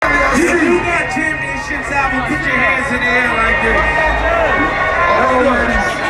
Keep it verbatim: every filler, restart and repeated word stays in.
You do that championships album, put your hands in the air like this.